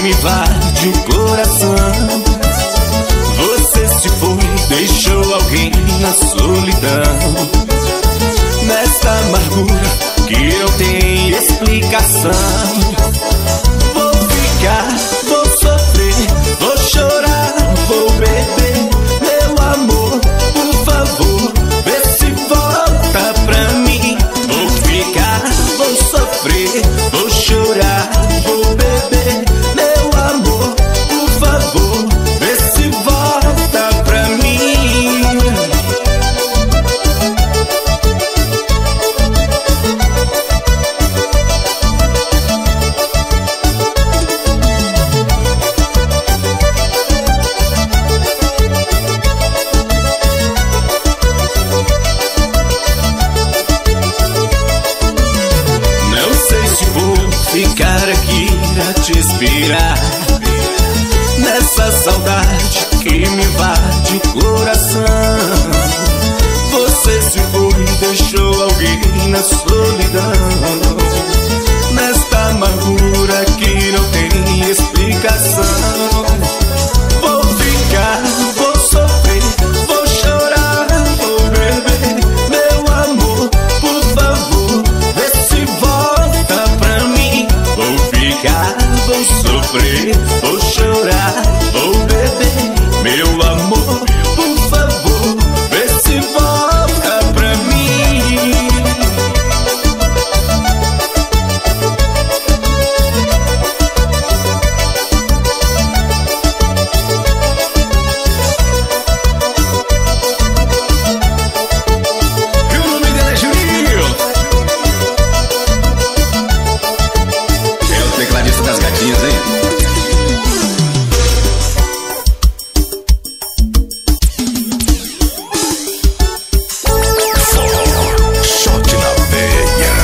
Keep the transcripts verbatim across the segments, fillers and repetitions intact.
me invade o coração. Você se foi, deixou alguém na solidão. Nesta amargura que não tem explicação. Vou ficar, vou sofrer, vou chorar, vou beber. Meu amor, por favor, vê se volta pra mim. Vou ficar, vou sofrer, vou chorar, vou beber. Meu amor, por favor, vê se volta pra mim. Ficar aqui a te esperar, nessa saudade que me invade o coração. Você se foi, deixou alguém na solidão. Nesta amargura que não tem explicação. Vou ficar, vou sofrer, vou chorar, vou beber. Meu amor, por favor, vê se volta pra mim. Vou ficar, vou sofrer, vou chorar, vou beber. Meu amor, por favor, vê se volta pra mim. E o nome dele é Juninho. É o tecladista das gatinhas, hein? Shot na veia.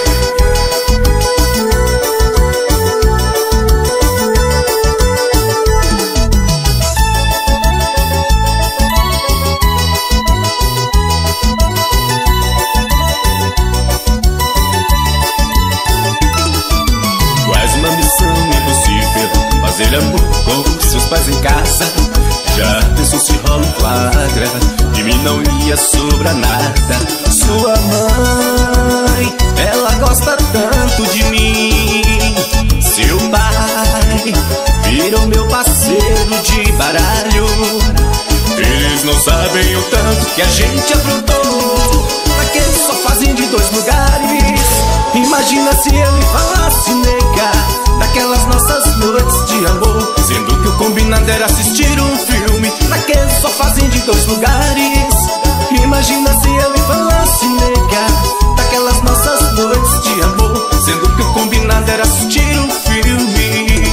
Quase uma missão impossível, fazer amor com seus pais em casa. Já pensou se rola um flagra, de mim não ia sobrar nada. Sua mãe, ela gosta tanto de mim. Seu pai virou meu parceiro de baralho. Eles não sabem o tanto que a gente aprontou naquele sofazinho de dois lugares. Imagina se ele falasse, nega, daquelas nossas noites de amor, sendo que o combinado era assistir um filme naquele sofazinho de dois lugares. Imagina se ele falasse, nega, daquelas nossas noites de amor, sendo que o combinado era assistir um filme.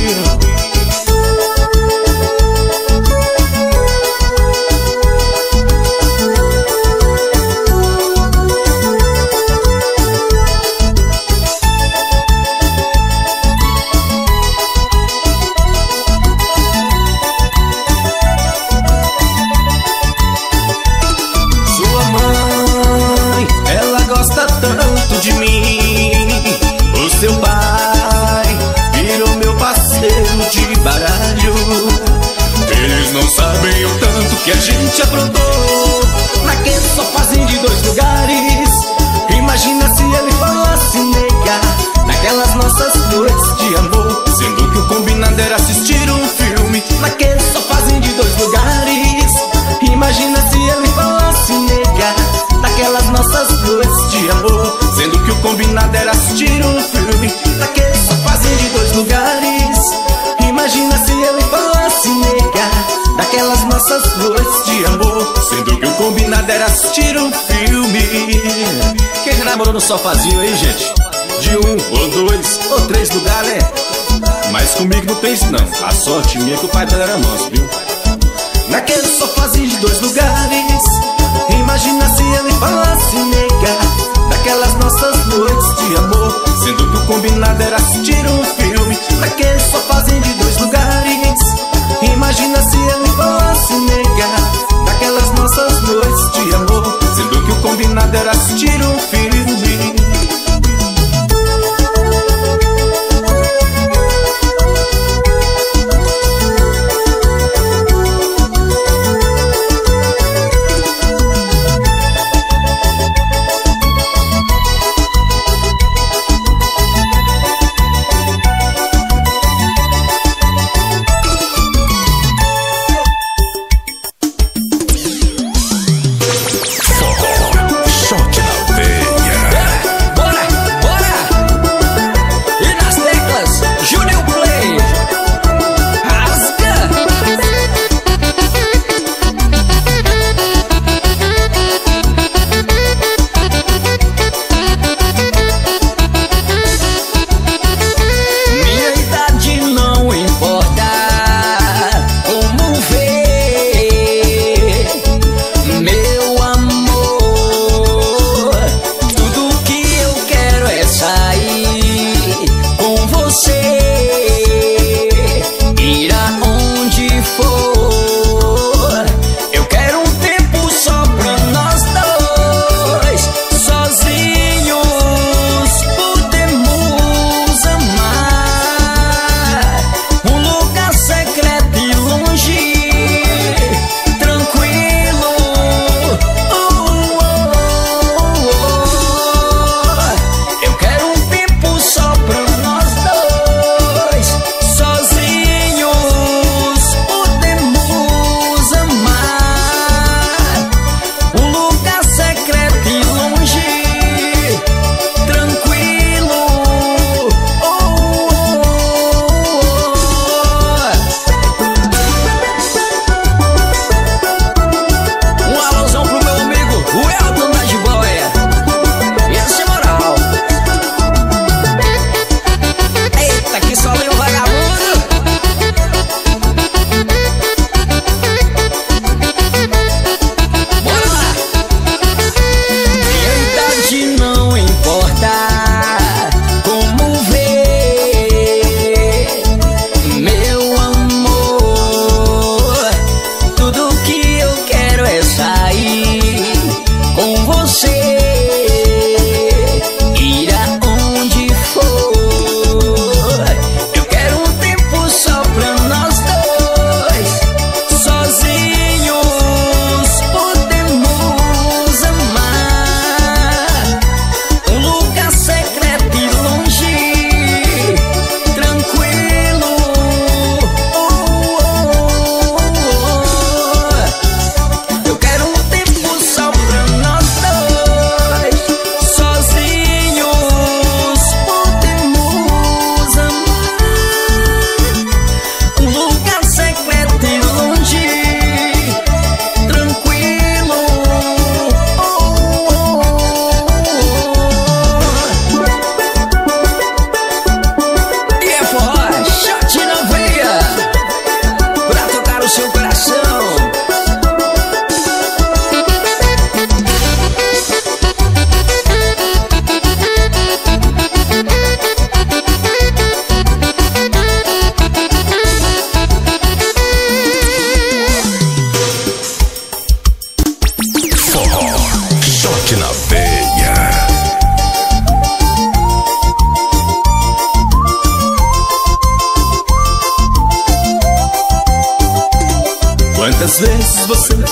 Sua mãe, ela gosta tanto de mim. O seu pai virou meu parceiro de baralho. Eles não sabem o tanto que a gente aprontou naquele sofazinho de dois lugares. Imagina se ele falasse, nega, naquelas nossas noites de amor, sendo que o combinado era assistir um filme naquele sofazinho de dois lugares. Imagina se ele falasse, nega, daquelas nossas noites de amor, sendo que o combinado era assistir um filme naquele sofazinho de dois lugares. Imagina se ele falasse, nega, daquelas nossas noites de amor, sendo que o combinado era assistir um filme. Quem já namorou no sofazinho aí, gente? De um, ou dois, ou três lugares, né? Mas comigo não tem isso não. A sorte minha é que o pai dela era nosso, viu? Naquele sofazinho de dois lugares. Imagina se ele falasse, nega, daquelas nossas noites de amor, sendo que o combinado era assistir um filme naquele sofazinho de dois lugares. Imagina se ele falasse, nega, daquelas nossas noites de amor, sendo que o combinado era assistir um filme.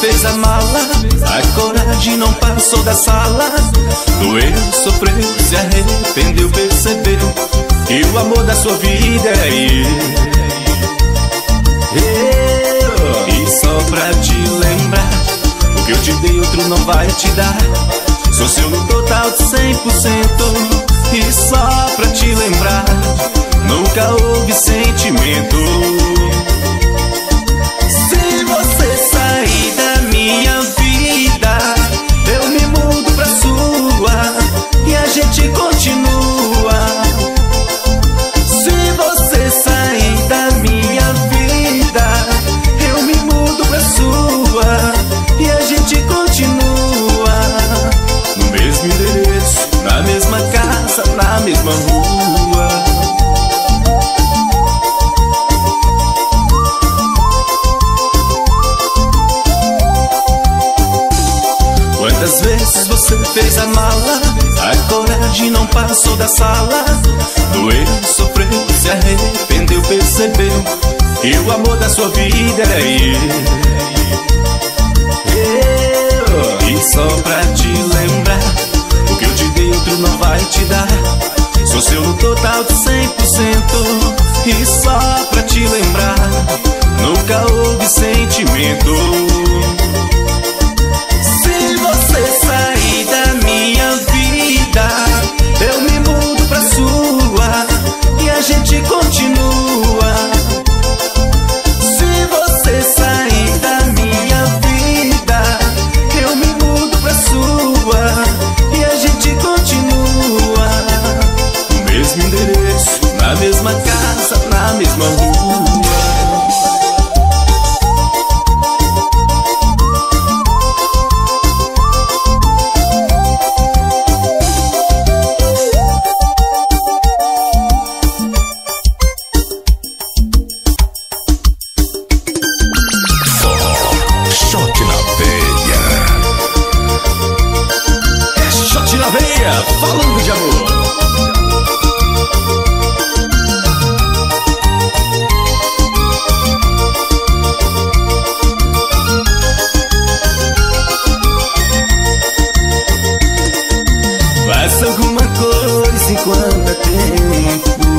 fez a mala, a coragem não passou da sala. Doeu, sofreu, se arrependeu, percebeu que o amor da sua vida é ele. Eu, e só pra te lembrar, o que eu te dei outro não vai te dar. Sou seu no total de cem por cento. E só pra te lembrar, nunca houve sentimento. Se você sair da minha vida, eu me mudo pra sua e a gente continua. Se você sair da minha vida, eu me mudo pra sua e a gente continua. No mesmo endereço, na mesma casa, na mesma rua. Quantas vezes você fez a mala, a coragem não passou da sala. Doeu, sofreu, se arrependeu, percebeu que o amor da sua vida era ele. Eu, e só pra te lembrar, o que eu te dei outro não vai te dar. Sou seu no total de cem por cento. E só pra te lembrar, nunca houve sentimento. Se você sair da minha vida, eu me mudo pra sua e a gente continua. Se você sair da minha vida, eu me mudo pra sua e a gente continua. No mesmo endereço, na mesma casa, na mesma rua. Falando de amor. Faça alguma coisa enquanto é tempo.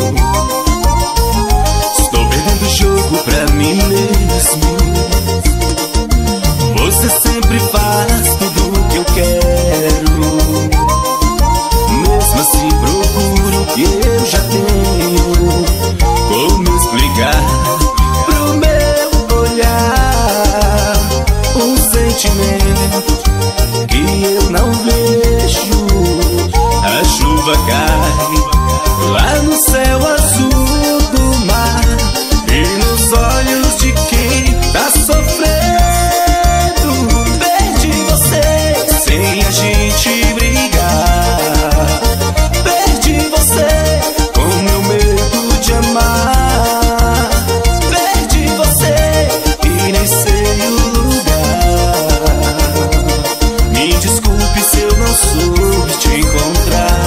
Estou perdendo o jogo pra mim mesmo. Você sempre faz tudo o que eu quero. Mesmo assim procuro o que eu já tenho. Como explicar pro meu olhar um sentimento que eu não vejo? A chuva cai lá no céu azul do mar e nos olhos de quem tá sofrendo. Perdi você sem a gente brigar. Perdi você com meu medo de amar. Perdi você e nem sei o lugar. Me desculpe se eu não soube te encontrar.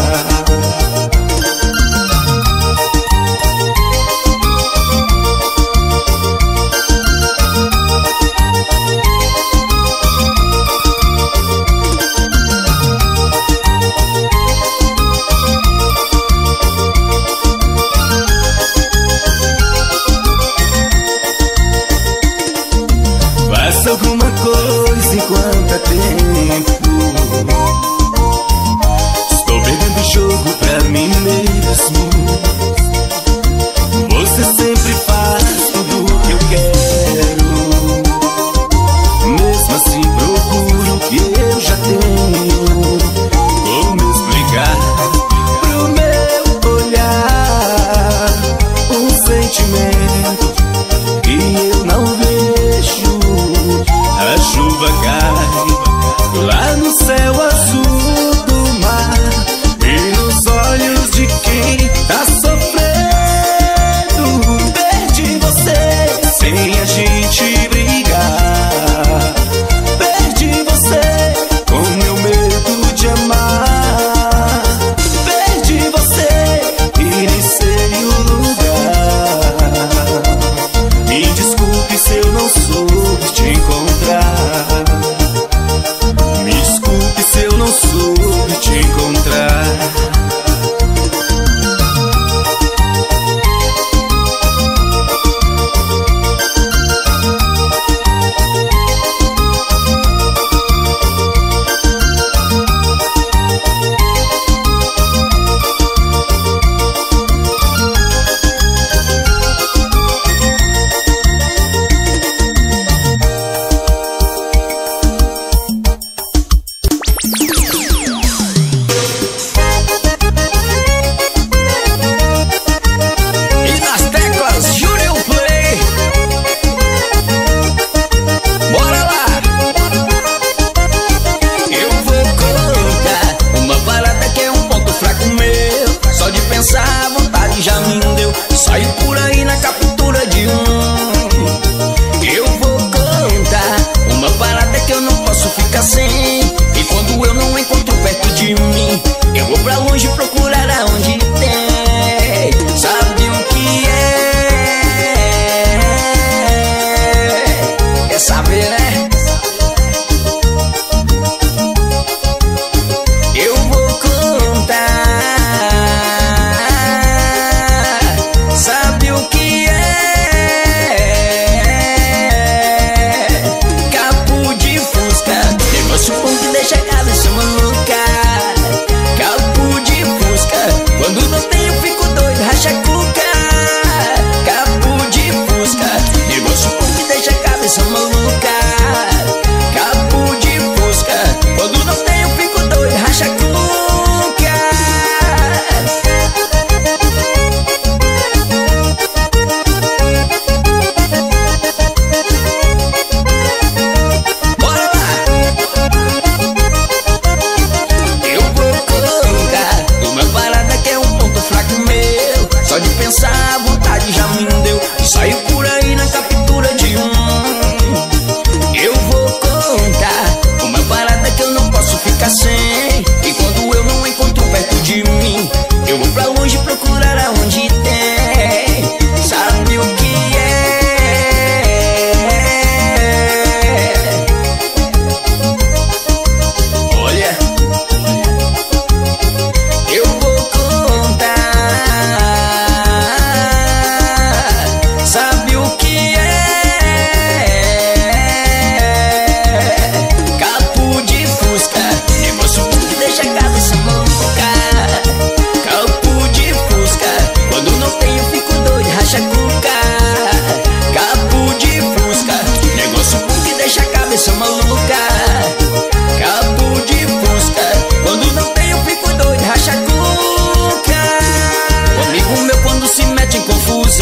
Faça alguma coisa enquanto é tempo. Estou perdendo o jogo pra mim mesmo. Você sempre faz tudo o que eu quero. Mesmo assim procuro o que eu já tenho. Como explicar pro meu olhar um sentimento que eu não vejo? A chuva cai lá no céu azul do mar e nos olhos de quem tá sofrendo. Perdi você sem a gente brigar. Perdi você com meu medo de amar. Perdi você e nem sei o lugar. Me desculpe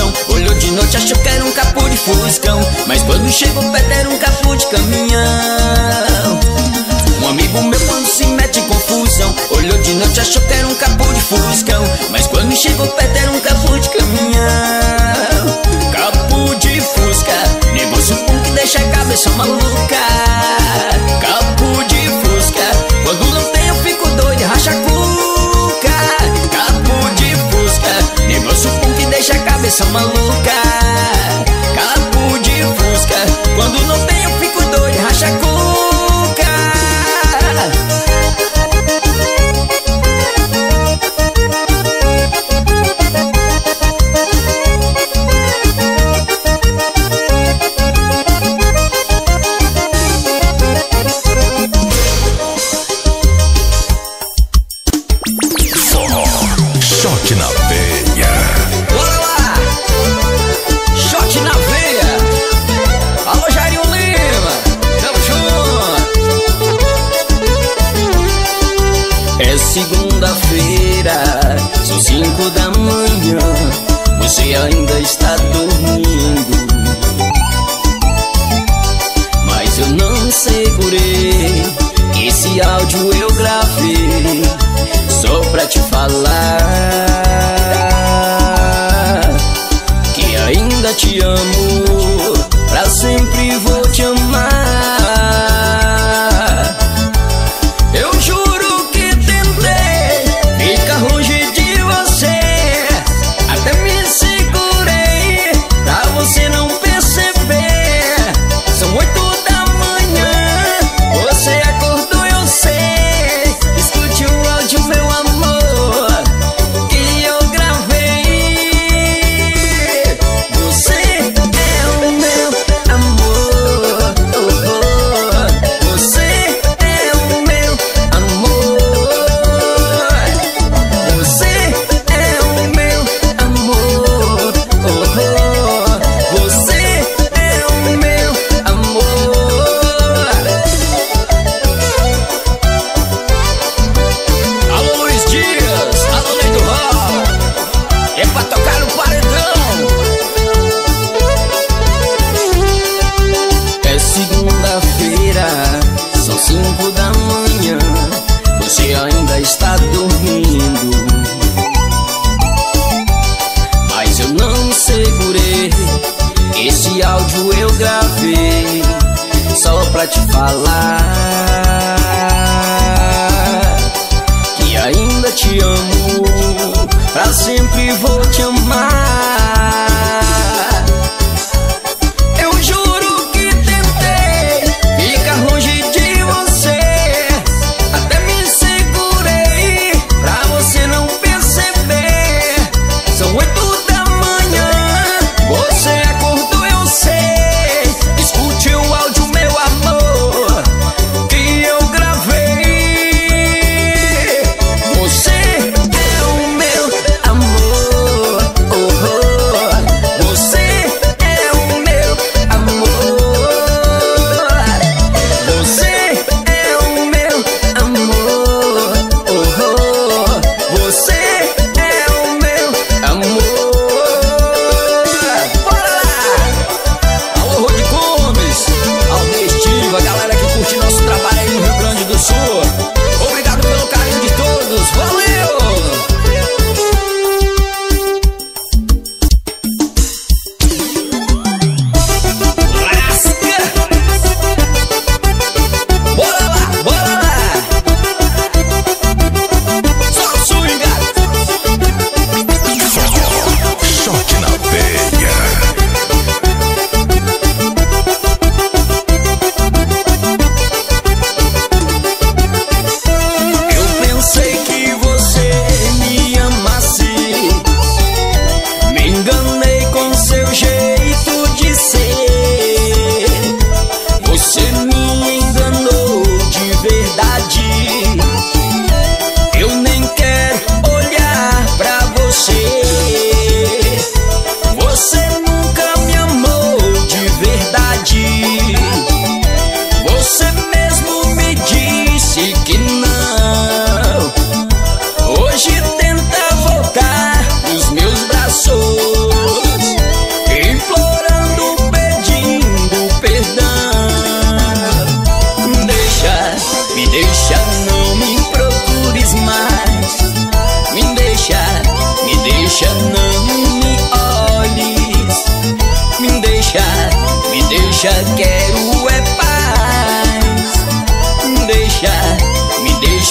confusão. Olhou de noite, achou que era um capô de fuscão, mas quando chegou perto era um capô de caminhão. Um amigo meu quando se mete em confusão, olhou de noite, achou que era um capô de fuscão, mas quando chegou perto era um capô de caminhão. Capô de fusca, negócio bom que deixa a cabeça maluca. Capô de fusca, quando não tem eu fico doido e racha a cuca. Capô de fusca, negócio bom que deixa a cabeça maluca. Capô de fusca, quando não tem eu fico doido e racha a cuca. Shot na veia. Bora lá! Shot na veia. Alô, Jairinho Lima, tamo junto. É segunda-feira, são cinco da manhã, você ainda está dormindo, mas eu não segurei, esse áudio eu gravei só pra te falar que ainda te amo, pra sempre vou te amar. Eu juro que tentei ficar longe de você, até me segurei pra você não perceber. São oito da manhã, você acordou, eu sei. Escute o áudio, meu amor, que eu gravei. Você é o meu amor, oh, oh. Você é o meu amor. Você é o meu amor, oh, oh. Você é o meu amor. Alô, Luiz Dias, alô, Lei do Rock, é pra tocar no paredão. É segunda-feira, são cinco da manhã, você ainda está dormindo, mas eu não segurei, esse áudio eu gravei só pra te falar que ainda te amo, pra sempre vou te amar. Eu juro que tentei ficar longe de você, até me segurei pra você não perceber. São oito da manhã, você acordou, eu sei. Escute o áudio, meu amor, que eu gravei. Você é o meu amor, oh, oh.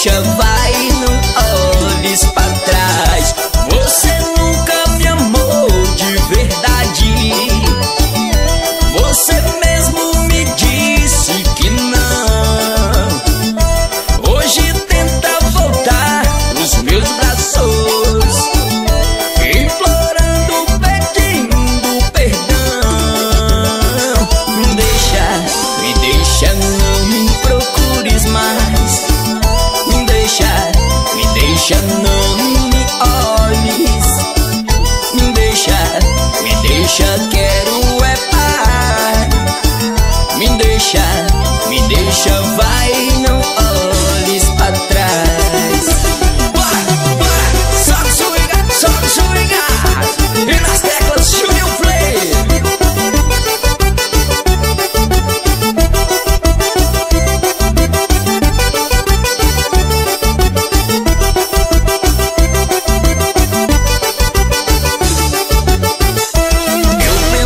deixa, vai, não olhes pra trás. Você nunca me amou de verdade. Você mesmo me disse que não. Hoje tenta voltar nos meus braços, implorando, pedindo perdão. Me deixa, me deixa, não me procures mais. Me deixa, me deixa, não me olhes. Me deixa, me deixa, quero é paz. Me deixa, me deixa, vai, não olhes pra trás. Bora, bora, sobe, swinga, sobe, swinga. E nas teclas, Junior Play. Eu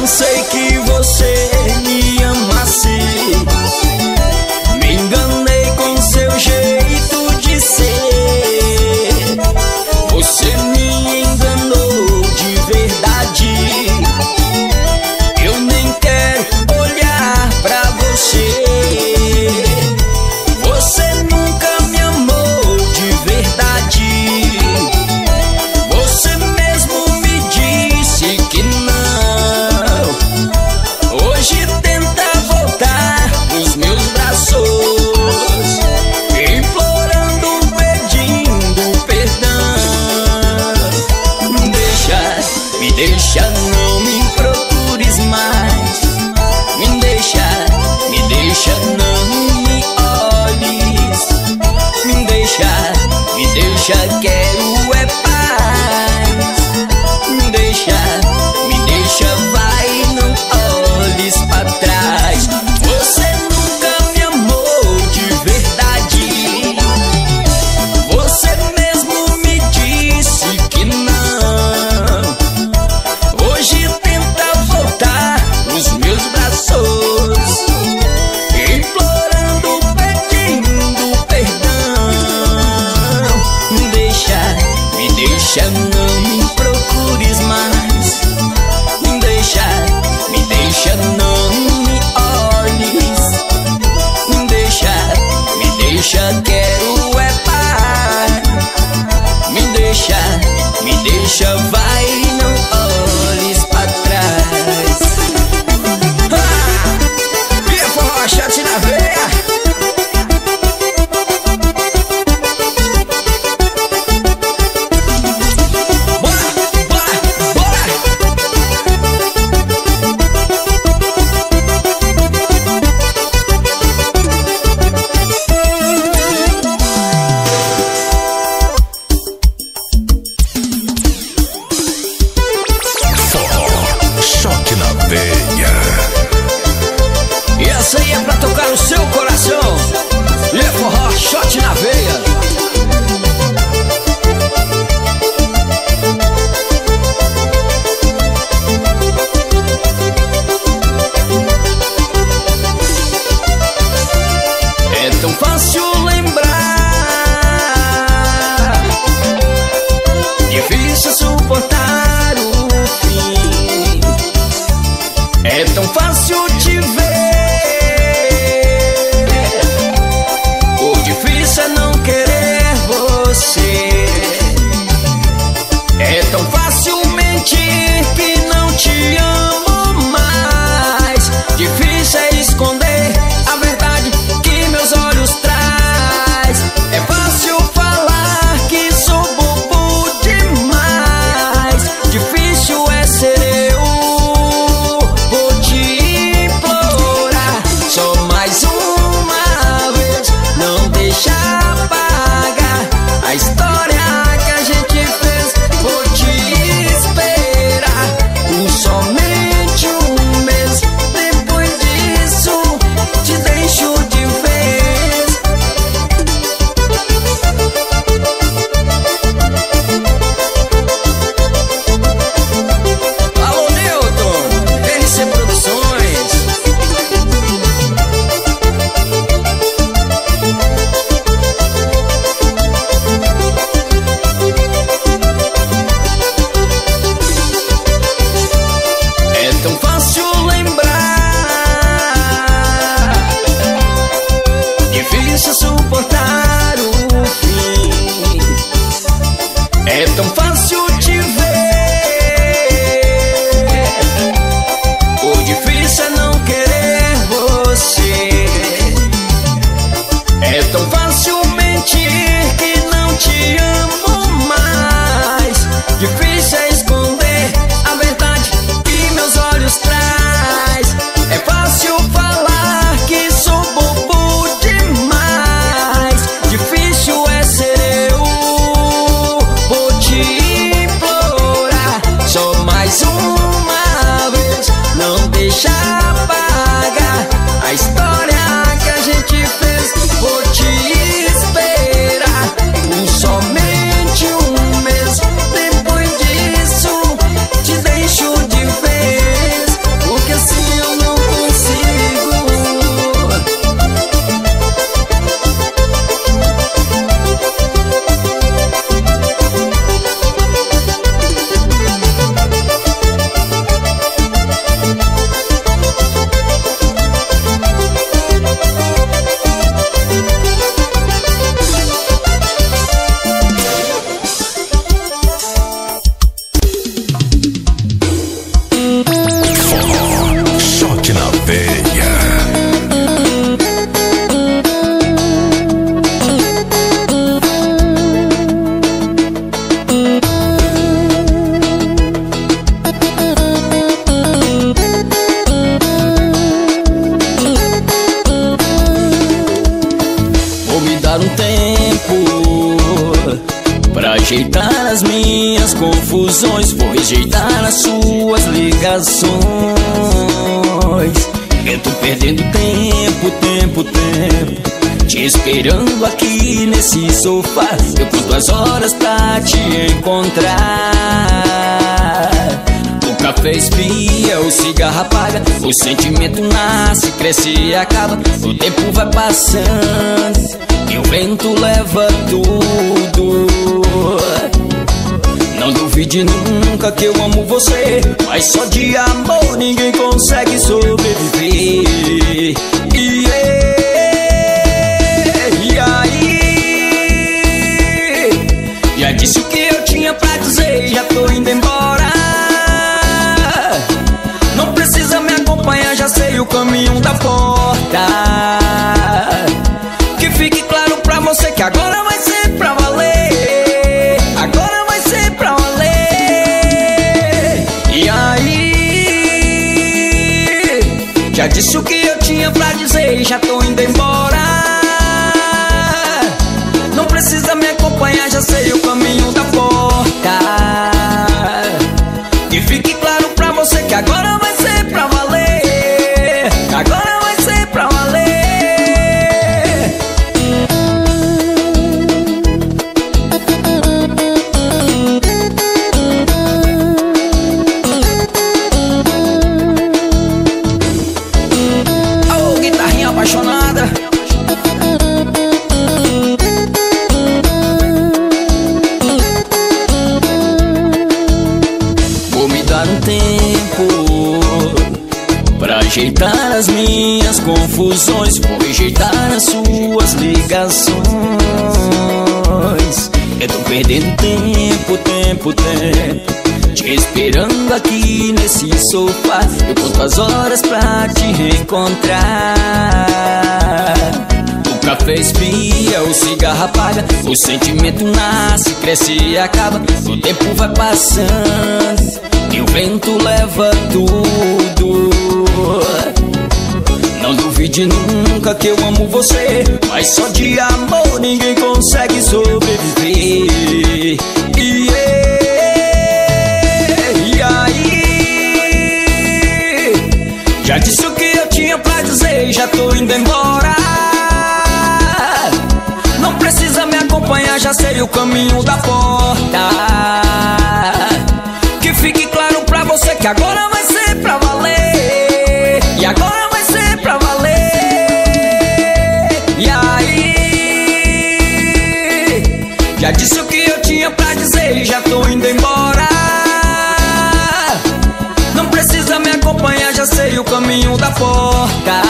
deixa apagar a história que a gente fez. Vou te esperar por somente um mês. Depois disso te deixo de vez, porque assim eu não consigo. Choque na veia. Vou me dar um tempo pra ajeitar as minhas confusões. Vou rejeitar as suas ligações. Eu tô perdendo tempo, tempo, tempo, te esperando aqui nesse sofá. Eu conto as horas pra te encontrar. O café espia, o cigarro apaga, o sentimento nasce, cresce e acaba. O tempo vai passando e o vento leva tudo. Não duvide nunca que eu amo você, mas só de amor ninguém consegue sobreviver. E, e aí, já disse o que eu tinha pra dizer, já tô indo embora. Não precisa me acompanhar, já sei o caminho da porta. Que fique claro pra você que agora vai ser pra valer. Agora vai ser pra valer. E aí, já disse o que eu tinha pra dizer, já tô indo embora. Não precisa me acompanhar, já sei o caminho da porta. Que fique claro pra você que agora vai ser pra valer. Agora vai ser pra valer. Ô, guitarrinha apaixonada. Vou me dar um tempo pra ajeitar as minhas confusões. Vou rejeitar as suas ligações. Eu tô perdendo tempo, tempo, tempo, te esperando aqui nesse sofá. Eu conto as horas pra te reencontrar. O café espia, o cigarro apaga, o sentimento nasce, cresce e acaba. O tempo vai passando e o vento leva tudo. Não duvide nunca que eu amo você, mas só de amor ninguém consegue sobreviver. E, e aí, já disse o que eu tinha pra dizer, já tô indo embora. Não precisa me acompanhar, já sei o caminho da porta. Que fique claro pra você que agora vai ser pra valer. E agora vai ser pra valer. E aí, já disse o que eu tinha pra dizer, já tô indo embora. Não precisa me acompanhar, já sei o caminho da porta.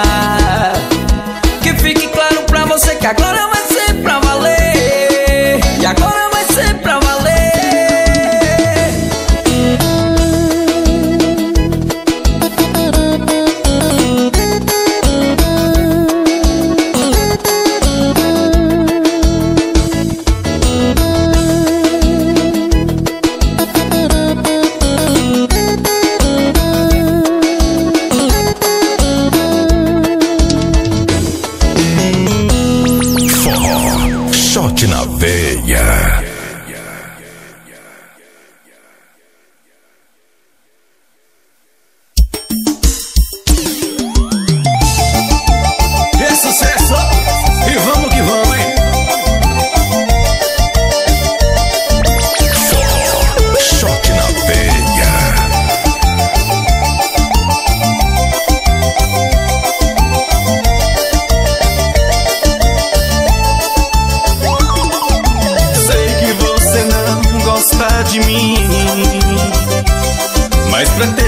Que fique claro pra você que agora vai ser pra valer. E agora vai ser pra valer.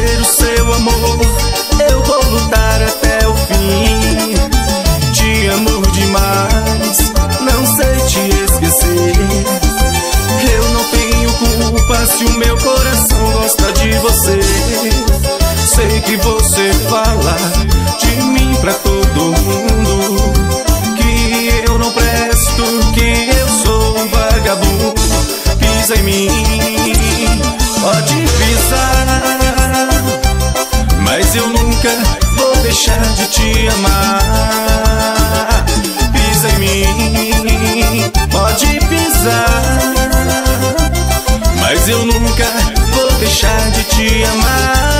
ter o seu amor eu vou lutar até o fim. Te amo demais, não sei te esquecer. Eu não tenho culpa se o meu coração gosta de você. Sei que você fala de mim pra todo mundo, que eu não presto, que eu sou um vagabundo. Pisa em mim, pode pisar, mas eu nunca vou deixar de te amar. Pisa em mim, pode pisar, mas eu nunca vou deixar de te amar.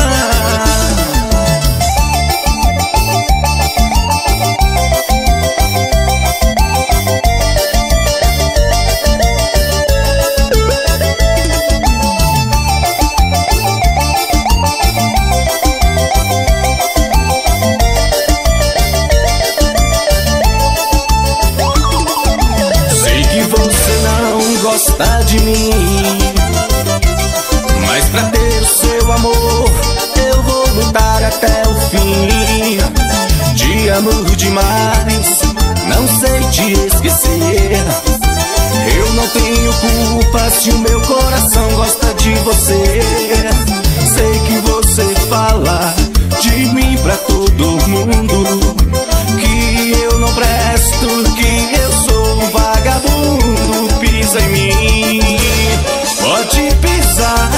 Gosta de mim, mas pra ter o seu amor eu vou lutar até o fim. Te amo demais, não sei te esquecer. Eu não tenho culpa se o meu coração gosta de você. Sei que você fala de mim pra todo mundo, que eu não presto, que eu sou um vagabundo. Pisa em mim, pode pisar,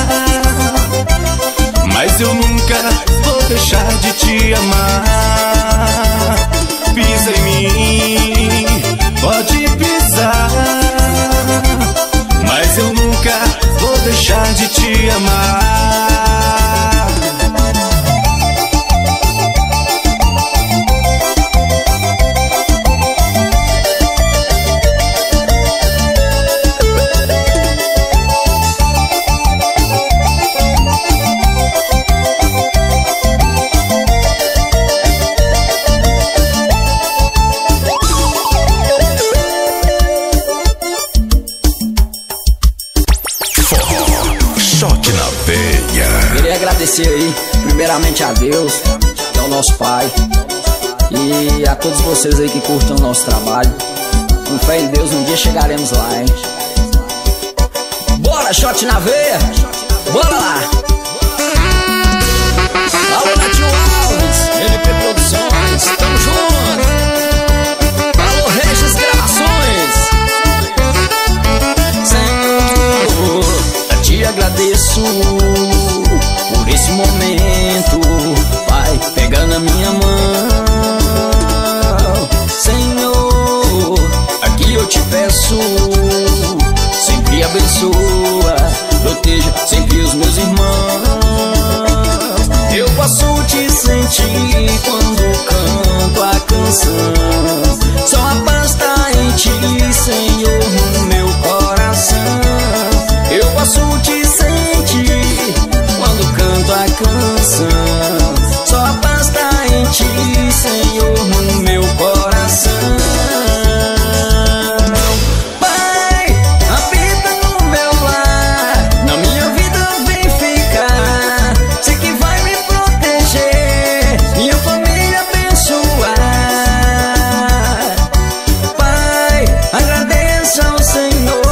mas eu nunca vou deixar de te amar. Pisa em mim, pode pisar, mas eu nunca vou deixar de te amar. Queria agradecer aí, primeiramente a Deus, que é o nosso Pai, e a todos vocês aí que curtem o nosso trabalho. Com fé em Deus, um dia chegaremos lá, hein? Bora, shot na veia! Bora lá! Alô, Natinho Alves, L P Produções, tamo junto! Alô, Regis Gravações! Senhor, eu te agradeço por esse momento, Pai, pega na minha mão. Senhor, aqui eu te peço, sempre abençoa, proteja sempre os meus irmãos. Eu posso te sentir quando canto a canção, só a paz tá em ti, Senhor, no meu coração. Eu posso te sentir quando canto a canção, só a paz tá em ti, Senhor, no meu coração. Pai, habita no meu lar, na minha vida vem ficar. Sei que vai me proteger, minha família abençoar. Pai, agradeça ao Senhor.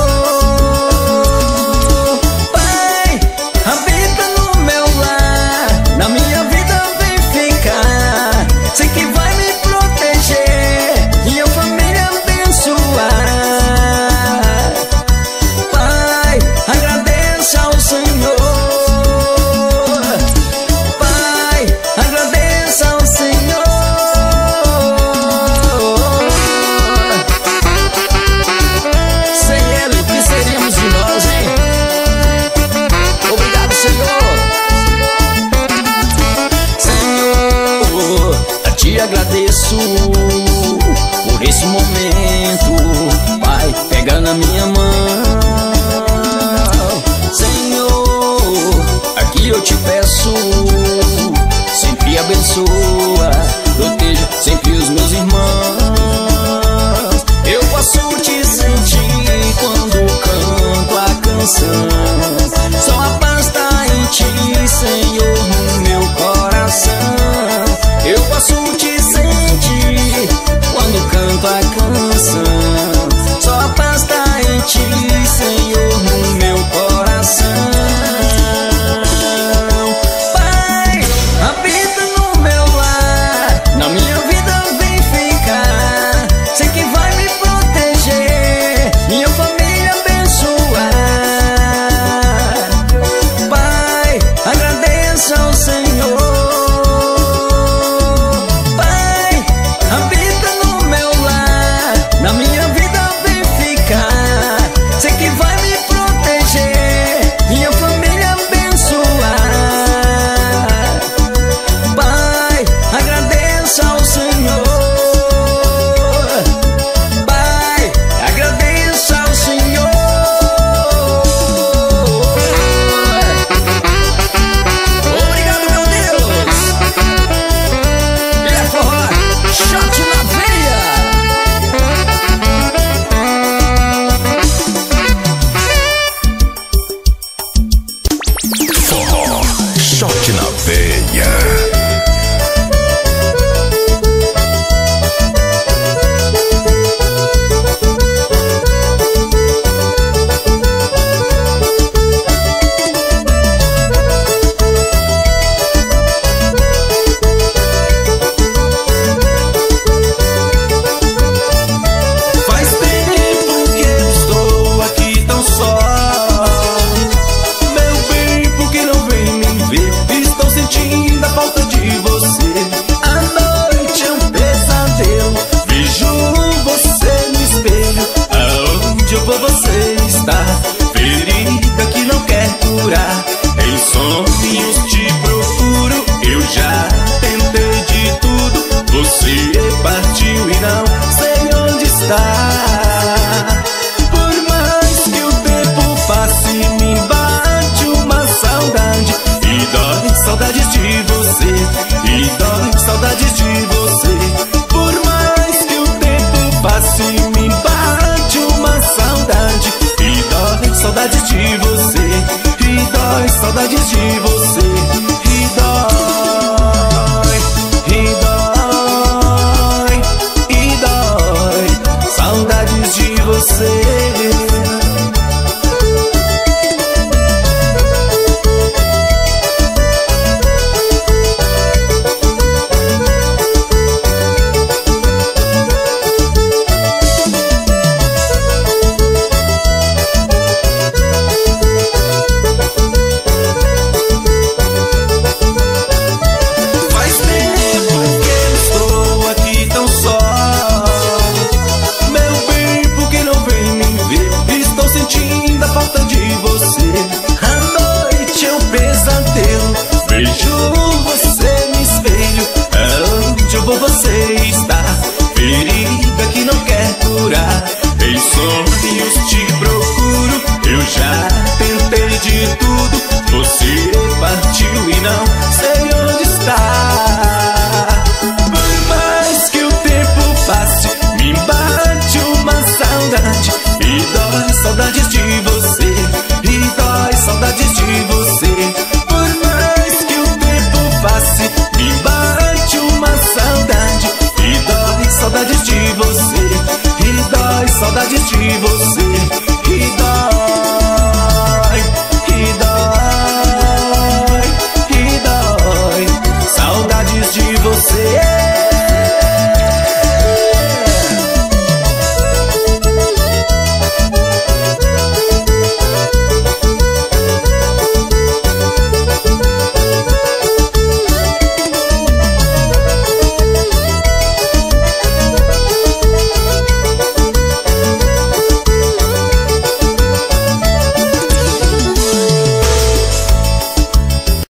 Sei que vai me proteger, minha família abençoar. Pai, agradeça ao Senhor. Pai, agradeça ao Senhor. Sem Ele, o que seríamos de nós, hein? Obrigado, Senhor. Te agradeço por esse momento, Pai, pega na minha mão. Senhor, aqui eu te peço, sempre abençoa, proteja sempre os meus irmãos. Eu posso te sentir quando canto a canção, só a paz tá em ti, Senhor, veia. Saudades de você, e dói, saudades de você, e dói, e dói, e dói, saudades de você. Você está ferida que não quer curar. Em sonhos te procuro. Eu já tentei de tudo. Você partiu e não